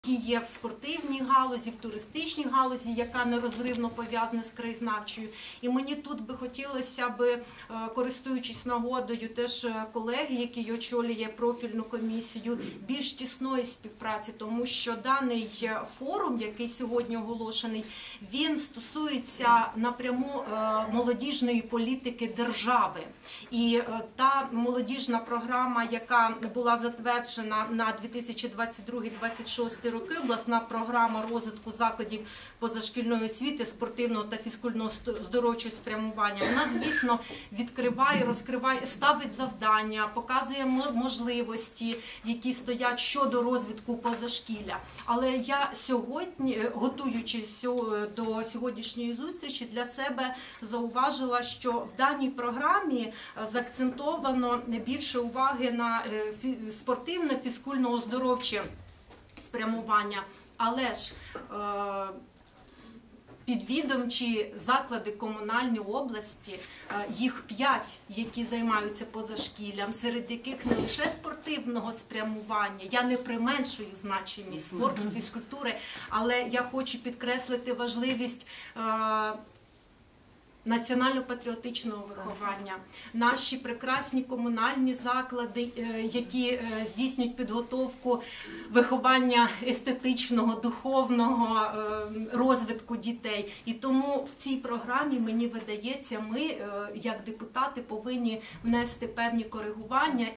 які є в спортивній галузі, в туристичній галузі, яка нерозривно пов'язана з краєзнавчою. І мені тут би хотілося б, користуючись нагодою, теж колеги, які очолює профільну комісію, більш тісної співпраці, тому що даний форум, який сьогодні оголошений, він стосується напряму молодіжної політики держави. І та молодіжна програма, яка була затверджена на 2022-2026 роки, обласна програма розвитку закладів позашкільної освіти, спортивного та фізкультурно-здоровчого спрямування, вона, звісно, відкриває, розкриває, ставить завдання, показує можливості, які стоять щодо розвитку позашкілля. Але я сьогодні, готуючись до сьогоднішньої зустрічі, для себе зауважила, що в даній програмі заакцентовано більше уваги на спортивне, фізкультурно-оздоровче спрямування, але ж підвідомчі заклади комунальної області, їх 5, які займаються позашкіллям, серед яких не лише спортивного спрямування, я не применшую значимість спорту, фізкультури, але я хочу підкреслити важливість національно-патріотичного виховання. Наші прекрасні комунальні заклади, які здійснюють підготовку виховання естетичного, духовного розвитку дітей. І тому в цій програмі, мені видається, ми, як депутати, повинні внести певні коригування